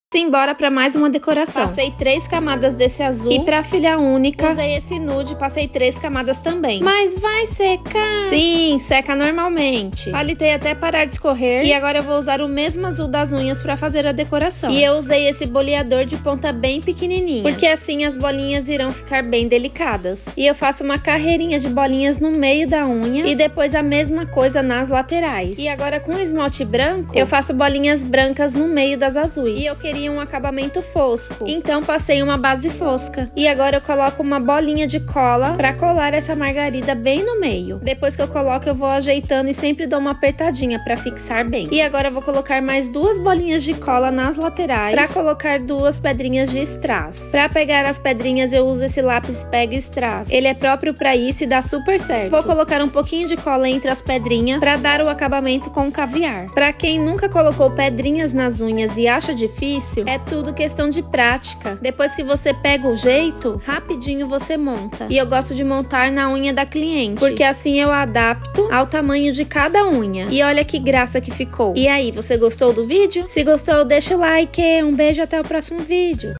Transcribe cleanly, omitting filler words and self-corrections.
Simbora pra mais uma decoração. Passei 3 camadas desse azul e pra filha única usei esse nude, passei 3 camadas também. Mas vai secar? Sim, seca normalmente. Palitei até parar de escorrer e agora eu vou usar o mesmo azul das unhas pra fazer a decoração. E eu usei esse boleador de ponta bem pequenininha, porque assim as bolinhas irão ficar bem delicadas. E eu faço uma carreirinha de bolinhas no meio da unha e depois a mesma coisa nas laterais. E agora com o esmalte branco, eu faço bolinhas brancas no meio das azuis. E eu queria um acabamento fosco, então passei uma base fosca. E agora eu coloco uma bolinha de cola pra colar essa margarida bem no meio. Depois que eu coloco, eu vou ajeitando e sempre dou uma apertadinha pra fixar bem. E agora eu vou colocar mais 2 bolinhas de cola nas laterais pra colocar 2 pedrinhas de strass. Pra pegar as pedrinhas eu uso esse lápis Pega Strass. Ele é próprio pra isso e dá super certo. Vou colocar um pouquinho de cola entre as pedrinhas pra dar o acabamento com caviar. Pra quem nunca colocou pedrinhas nas unhas e acha difícil, é tudo questão de prática. Depois que você pega o jeito, rapidinho você monta. E eu gosto de montar na unha da cliente, porque assim eu adapto ao tamanho de cada unha. E olha que graça que ficou. E aí, você gostou do vídeo? Se gostou, deixa o like. Um beijo, até o próximo vídeo.